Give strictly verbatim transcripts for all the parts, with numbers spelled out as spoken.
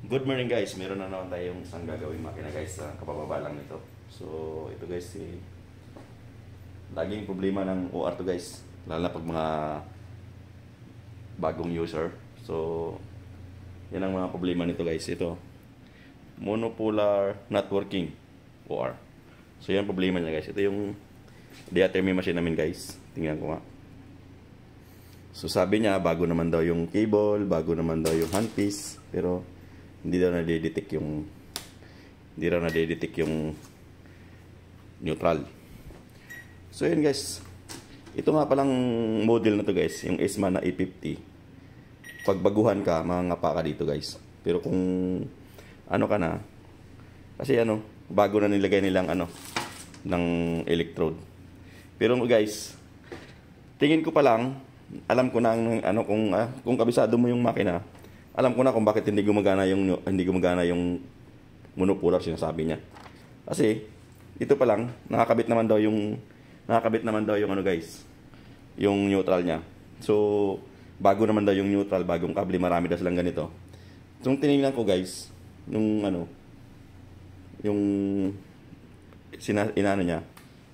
Good morning guys, meron na naman tayong isang gagawing makina guys sa kapababa lang nito. So ito guys, si laging problema ng O R to guys, lalo na pag mga bagong user. So yan ang mga problema nito guys. Ito, monopolar not working O R. So yan ang problema niya guys. Ito yung diathermy machine namin guys. Tingnan ko nga. So sabi niya bago naman daw yung cable, bago naman daw yung handpiece, pero hindi daw na-detect yung hindi daw na-detect yung neutral. So yun guys, ito nga palang model na to guys, yung Esman na E fifty. Pag baguhan ka, mangangapa ka dito guys. Pero kung ano ka na, kasi ano, bago na nilagay nilang ano ng electrode. Pero guys, tingin ko pa lang, alam ko na ang ano kung ah, kung kabisado mo yung makina, alam ko na kung bakit hindi gumagana yung hindi gumagana yung monopolar sinasabi niya. Kasi ito pa lang nakakabit naman daw yung nakakabit naman daw yung ano guys, yung neutral niya. So bago naman daw yung neutral, bagong kable, marami daw silang ganito. So tinignan ko guys, nung ano yung sina, inano niya,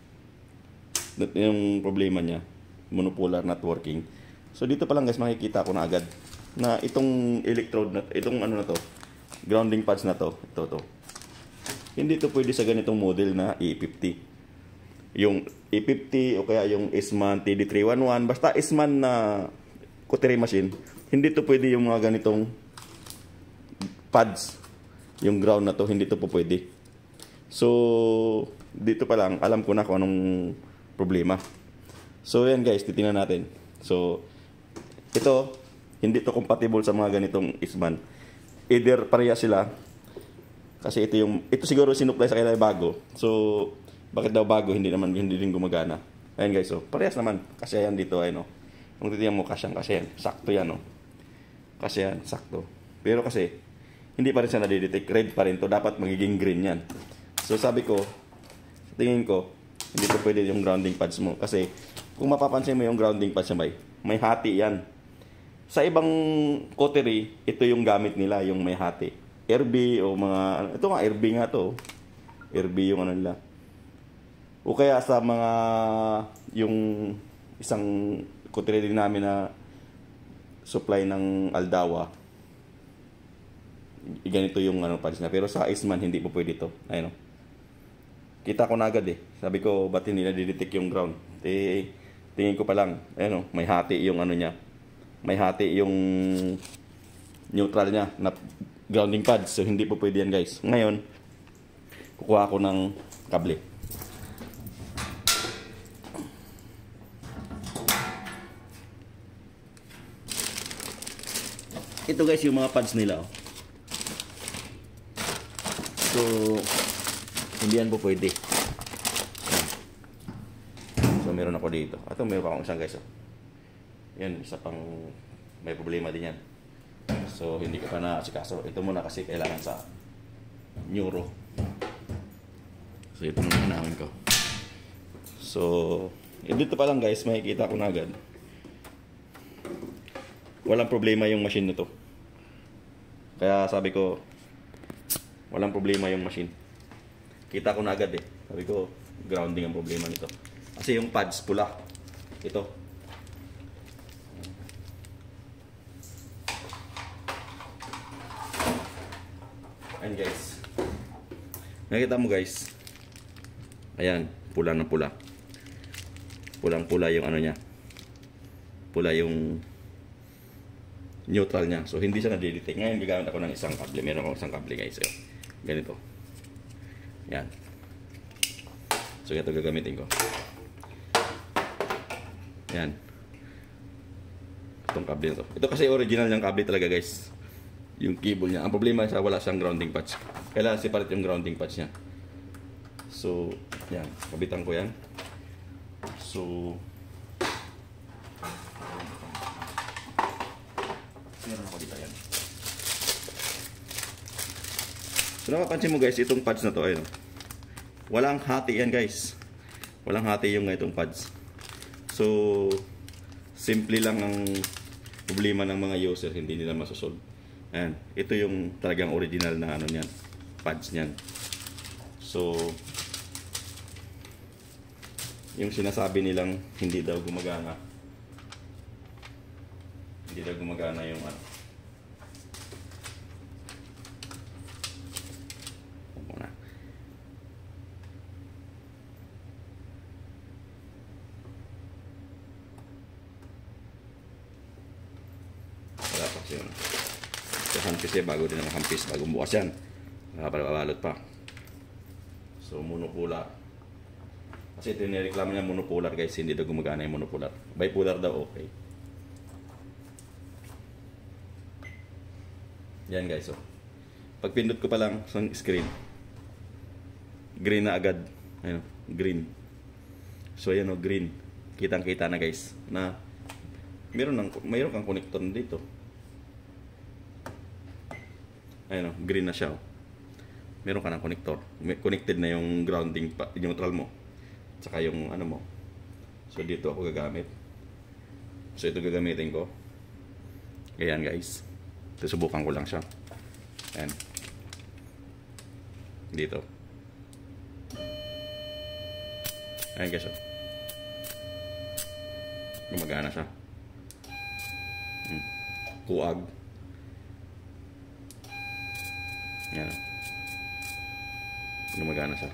yung problema niya, monopolar not working. So dito pa lang guys makikita ko na agad na itong electrode na itong ano na to, grounding pads na to, ito to. Hindi to pwede sa ganitong model na E fifty. Yung E fifty o kaya yung Esman T D three eleven, basta Esman na cutlery machine, hindi to pwede yung mga ganitong pads. Yung ground na to, hindi to po pwede. So dito pa lang alam ko na kung anong problema. So yan guys, titingnan natin. So ito, hindi to compatible sa mga ganitong Esman. Either pareha sila, kasi ito yung ito siguro sinupply sa kanila bago. So bakit daw bago, hindi naman hindi din gumagana. Ayun guys, so parehas naman. Kasi yan dito ay no. Kung titingnan mo kasyang kasi yan, sakto yan no. Kasi yan, sakto. Pero kasi hindi pa rin siya nadidetect, red pa rin to, dapat magiging green yan. So sabi ko, sa tingin ko, hindi to pwede yung grounding pads mo kasi kung mapapansin mo yung grounding pads niya, may, may hati yan. Sa ibang cutlery, ito yung gamit nila, yung may hati. R B o mga, ito nga, R B nga to. R B yung ano nila. O kaya sa mga, yung isang cutlery din namin na supply ng Aldawa, ganito yung ano pads na. Pero sa Esman, hindi po pwede to. Ayun o. Kita ko na agad eh. Sabi ko, ba't hindi na-detect yung ground? Eh, tingin ko pa lang, ayun o, may hati yung ano niya. May hati yung neutral niya na grounding pad. So hindi po pwede yan guys. Ngayon kukuha ako ng kable. Ito guys yung mga pads nila oh. So hindi yan po pwede. So meron ako dito. Ito meron pa akong isang guys oh. Yan, isa pang may problema din yan. So, hindi ko pa na-asikaso. Ito muna kasi kailangan sa neuro. So, ito muna namin ko. So, eh, dito pa lang guys, makikita ko na agad. Walang problema yung machine nito. Kaya sabi ko, walang problema yung machine. Kita ko na agad eh. Sabi ko, grounding ang problema nito. Kasi yung pads pula. Ito. Ayan guys, nakita mo guys, ayan, pula na pula, pulang pula yung ano niya, pula yung neutral niya. So hindi siya nadidetect. Ngayon gagamit ako ng isang kable. Meron ako isang kable guys, so, ganito, yan. So ito gagamitin ko, yan, itong kable na to. Ito kasi original yung kable talaga guys, yung cable niya. Ang problema sa wala siyang grounding patch. Kailangan separate yung grounding patch niya. So, yan. Kabitan ko yan. So, meron ako dito yan. So, napapansin mo guys, itong pads na to, ayun. Walang hati yan guys. Walang hati yung itong pads. So, simple lang ang problema ng mga user, hindi nila masosolve. Ayan, ito yung talagang original na ano niyan, pads niyan. So, yung sinasabi nilang hindi daw gumagana, hindi daw gumagana yung ano. Muna. Wala pa kasi yun. Hampis eh, bago din ang hampis, bagong bukas yan. Nakapabalot pa. So, monopolar. Kasi ito yung nireklamo niya monopolar guys, hindi daw gumagana yung monopolar. Bipolar daw okay. Yan guys, oh. Pag pindot ko pa lang sa screen, green na agad. Ayun, green. So, yan oh, green. Kitang-kita na guys, na meron, ng, meron kang connector dito. Ayun o, green na siya o. Meron ka ng connector. Connected na yung grounding, yung neutral mo. Tsaka yung ano mo. So dito ako gagamit. So ito gagamitin ko. Ayan guys. Susubukan ko lang siya. Ayan. Dito. Ayan guys o. Gumagana siya. Hmm. Kuag. Yan. Gumagana siya.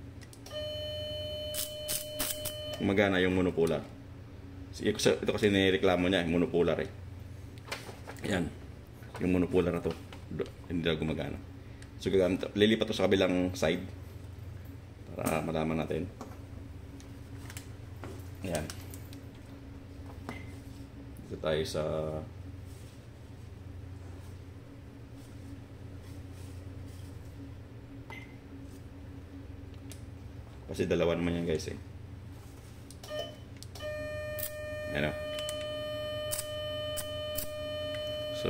Gumagana yung monopolar. Ito kasi nireklamo niya, monopolar eh. Yan. Yung monopolar na to. Hindi na gumagana. So gagamit, lilipat to sa kabilang side. Para malaman natin. Yan. Dito tayo sa kasi dalawa naman yan guys eh. Ayan o. So,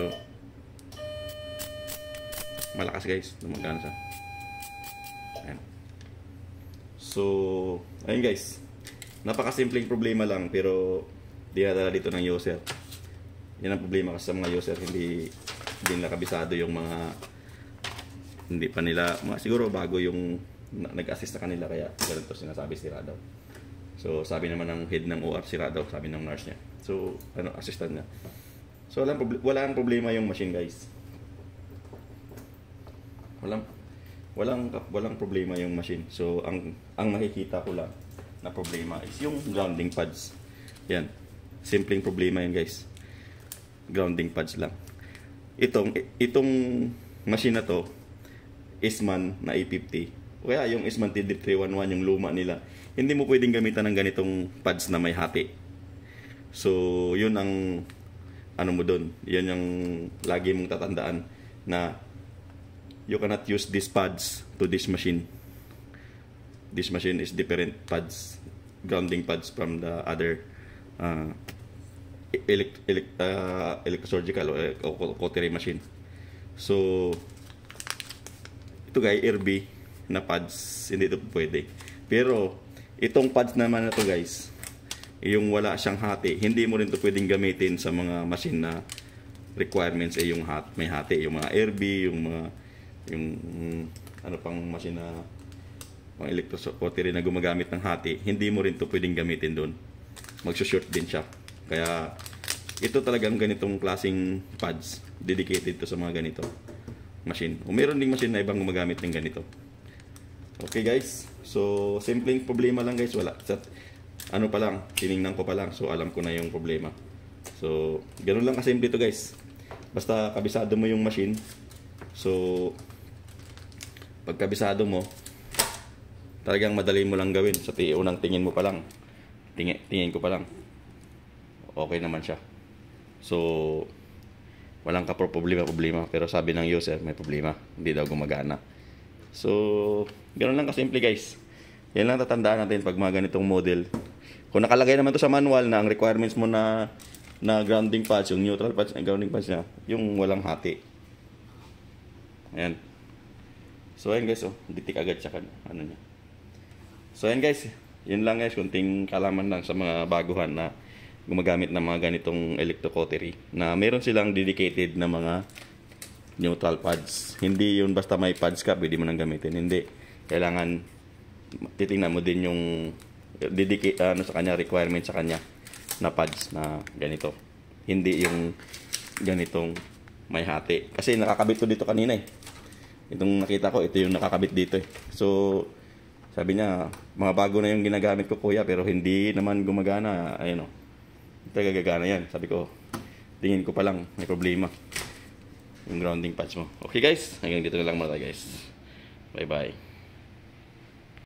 malakas guys. Lumagana siya. Ayan. So, ayun guys. Napakasimpleng problema lang pero dinadala dito ng user. Yan ang problema kasi sa mga user. Hindi, hindi nila kabisado yung mga hindi pa nila, mga, siguro bago yung nag-assist sa kanila kaya ganito sinasabi sira daw. So sabi naman ng head ng O R sira daw, sabi ng nurse niya. So ano, assistant niya. So walang walang problema yung machine guys. Walang walang walang problema yung machine. So ang ang makikita ko lang na problema is yung grounding pads. Yan. Simpleng problema yan guys. Grounding pads lang. Itong itong machine na to Eastman na A fifty. O kaya yung Eastman T D three eleven yung luma nila, hindi mo pwedeng gamitan ng ganitong pads na may hati. So, yun ang ano mo dun. Yun yung lagi mong tatandaan na you cannot use these pads to this machine. This machine is different pads, grounding pads from the other uh, elect, elect, uh, electrosurgical o cautery machine. So, ito guys, R B na pads, hindi ito pwede. Pero, itong pads naman na to guys, yung wala siyang hati, hindi mo rin ito pwedeng gamitin sa mga machine na requirements ay yung hat, may hati, yung mga R B, yung mga, yung, ano pang machine na, mga electrocautery na gumagamit ng hati, hindi mo rin ito pwedeng gamitin doon. Magsushort din siya. Kaya, ito talagang ganitong klaseng pads, dedicated to sa mga ganito machine. O meron ding machine na ibang gumagamit ng ganito. Okay guys, so simpleng problema lang guys, wala. Sa, ano pa lang, tiningnan ko pa lang, so alam ko na yung problema. So, ganoon lang kasimple ito guys. Basta kabisado mo yung machine. So, pag kabisado mo, talagang madali mo lang gawin. Sa so, unang tingin mo pa lang, tingin, tingin ko pa lang, okay naman siya. So, walang ka problema-problema. Pero sabi ng user, may problema. Hindi daw gumagana. So, ganoon lang kasimple guys. Yan lang tatandaan natin pag mga ganitong model. Kung nakalagay naman to sa manual na ang requirements mo na na grounding pads, yung neutral pads, ang grounding pads niya, yung walang hati. Ayan. So, ayan guys, oh, ditik agad siya kan, ano niya. So, ayan guys, yun lang guys, kunting kalaman lang sa mga baguhan na gumagamit ng mga ganitong electrocautery na meron silang dedicated na mga neutral pads. Hindi yun basta may pads ka, pwede mo nang gamitin. Hindi. Kailangan titingnan mo din yung didiki, ano sa kanya, requirement sa kanya na pads na ganito. Hindi yung ganitong may hati. Kasi nakakabit to dito kanina eh. Itong nakita ko, ito yung nakakabit dito eh. So, sabi niya, mga bago na yung ginagamit ko kuya, pero hindi naman gumagana. Ayun o. Ito gagana yan. Sabi ko, tingin ko pa lang, may problema. Yung grounding pads mo. Okay guys, hanggang dito na lang muna tayo guys. Bye bye.